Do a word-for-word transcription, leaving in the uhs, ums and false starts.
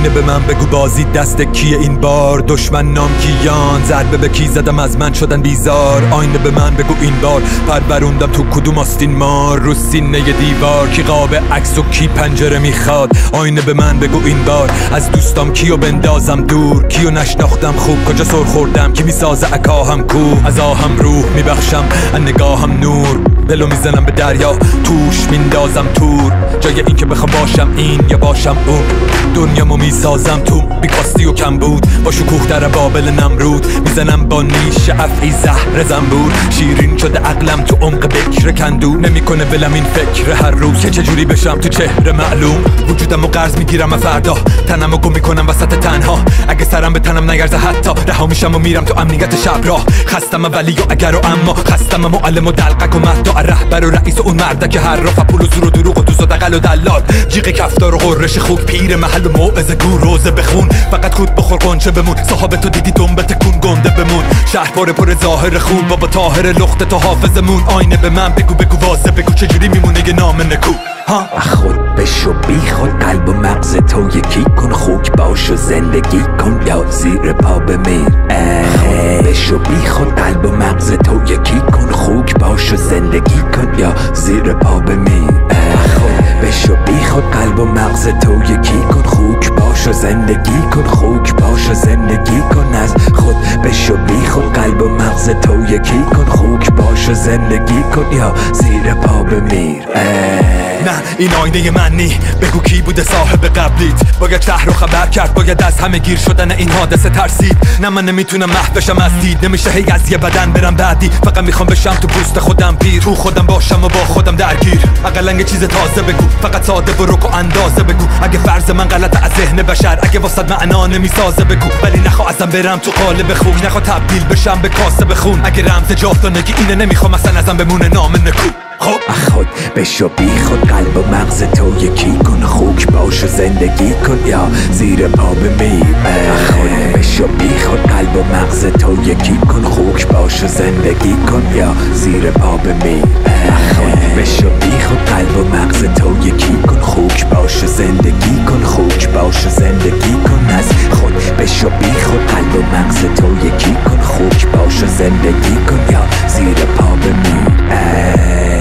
آینه به من بگو بازی دست کیه این بار؟ دشمن نام کیان؟ ضربه به کی زدم از من شدن بیزار؟ آینه به من بگو این بار پروروندم تو کدوم آستین مار؟ رو سینه دیوار کی قاب عکس و کی پنجره میخواد؟ آینه به من بگو این بار از دوستام کیو بندازم دور؟ کیو نشناختم خوب کجا سر خوردم؟ کی میسازه عکاهم کو؟ از آهم روح میبخشم از نگاهم نور، دلو میزنم به دریا توش میندازم تور. جای این که بخوام باشم این یا باشم اون، دنیامو میسازم تو بیکاستی و کم بود. با شکوه در بابل نمرود میزنم با نیش افعی زهر زنبور. شیرین شده عقلم تو عمق بکر کندو، نمیکنه ولم این فکر هر روز که چجوری بشم تو چهره معلوم. وجودمو قرض میگیرم و فردا تنمو گم میکنم وسط تنها. اگه سرم به تنم نگرزه حتی رها میشم و میرم تو امنیت شب راه. خستم ولی و اگر و اما خستم معلم و دلقک و مهدا رهبر و رئیس و اون مرده که هر راه پول و زور و دروغ و دوست و دقل و دلال. جیغ کفتار و غرش خوک پیر محل و موعظه گو روزه بخون. فقط خود بخور قنچه بمون، صاحب تو دیدی دنبه تکون گنده بمون. شهر پر پر ظاهر خون بابا طاهر لخت تو حافظمون. آینه به من بگو بگو واسه بگو چجوری میمونه یه نام نکو ها؟ خود بشو بی خود قلب و مغز تو یکی کن. خوک باش و زندگی کن یا زیر پا بمیر. خود بشو بی خود قلب و مغز تو یکی کن. خوک باش و زندگی کن یا زیر پا بمیر. خود بشو بی خود قلب و مغز تو یکی کن. خوک باش و زندگی کن. خوک باش و زندگی کن. از خود بشو بی خود قلب و مغز تو یکی کن. خوک باش و زندگی کن یا زیر پا بمیر. نه این آینه من نی، بگو کی بوده صاحب قبلیت؟ باید شهر رو خبر کرد، باید از همه گیر شدن این حادثه ترسید. نه من نمیتونم محو بشم از دید، نمیشه هی از یه بدن برم بعدی. فقط میخوام بشم تو پوست خودم پیر، تو خودم باشم و با خودم درگیر. اقلا یه چیز تازه بگو، فقط ساده و رک و اندازه بگو. اگه فرض من غلط از ذهن بشر، اگه واسط معنا نمیسازه بگو. ولی نخوا ازم برم تو قالب خوک، نخوا تبدیل بشم به کاسه بخون. اگه رمز جاودانگی اینه نمیخوام اصلا ازم بمونه نام نکو. خب خود بشو بی خود قلب و مغز تو یکی کن. خوک باش و زندگی کن یا زیر پا بمیر. خود بشو بی خود قلب و مغز تو یکی کن. خوک باش و زندگی کن یا زیر پا بمیر. خود بشو بی خود قلب و مغز تو یکی کن. خوک باش و زندگی کن. خوک باش و زندگی کن. از خود بشو بی خود قلب و مغز تو یکی کن. خوک باش و زندگی کن یا زیر پا بمیر.